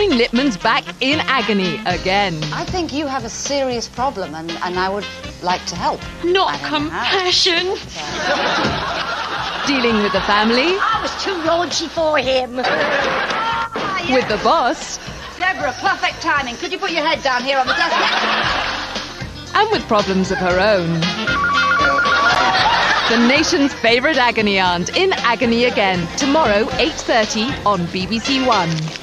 Maureen Lipman's back in agony again. I think you have a serious problem and I would like to help. Not compassion. Dealing with the family. I was too raunchy for him. With the boss. Deborah, perfect timing. Could you put your head down here on the desk? And with problems of her own. The nation's favourite agony aunt in Agony again. Tomorrow, 8:30 on BBC1.